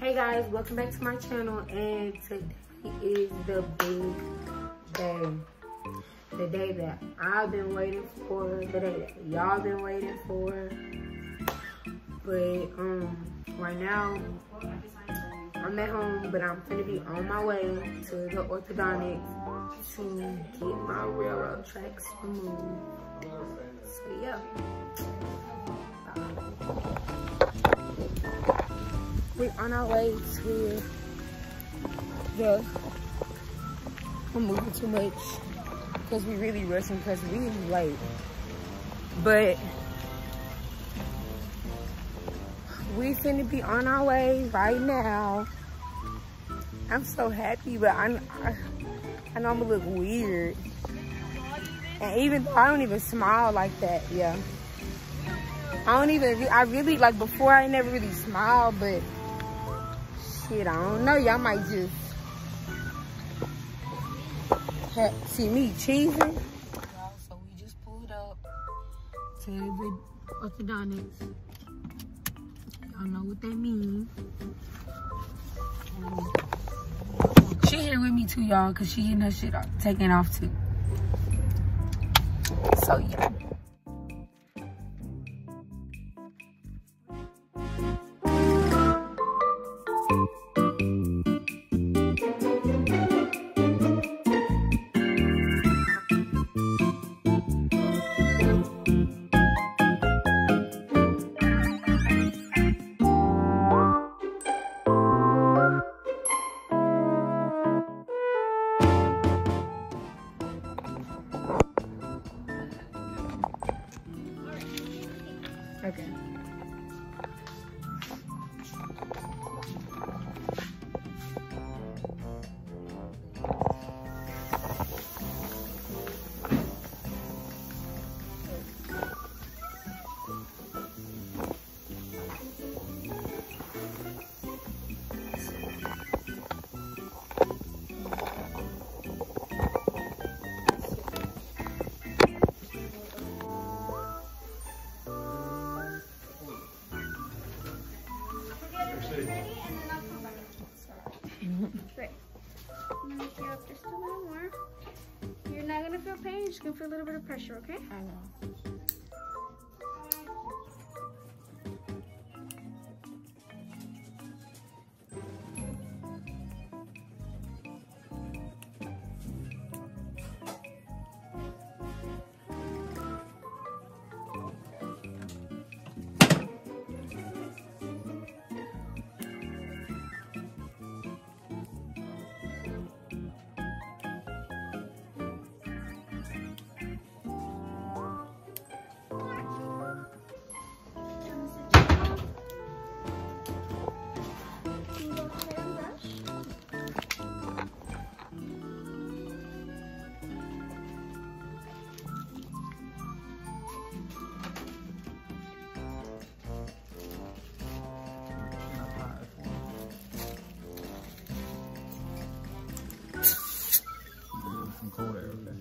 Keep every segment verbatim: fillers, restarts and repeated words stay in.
Hey guys, welcome back to my channel, and today is the big day. The day that I've been waiting for, the day that y'all been waiting for. But um, right now, I'm at home, but I'm gonna be on my way to the orthodontics to get my railroad tracks removed. So yeah. We're on our way to the, I'm moving too much because we really rushing because we late. But we finna be on our way right now. I'm so happy, but I, I, I know I'm gonna look weird. And even though I don't even smile like that, yeah. I don't even, I really, like before I never really smiled, but shit, I don't know. Y'all might just have, see me cheesing. So we just pulled up to the orthodontics. Y'all know what that means. Um, she here with me too, y'all, because she getting her shit off, taken off too. So yeah. Okay. Great. I'm gonna get up just a little more. You're not gonna feel pain, you're just gonna feel a little bit of pressure, okay? I know. Cold air, okay.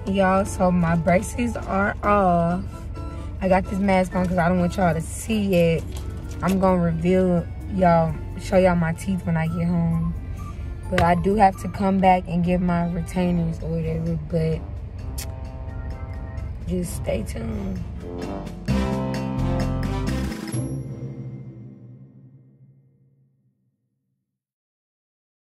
Y'all, so my braces are off. I got this mask on because I don't want y'all to see it. I'm gonna reveal y'all, show y'all my teeth when I get home. But I do have to come back and get my retainers or whatever, but just stay tuned.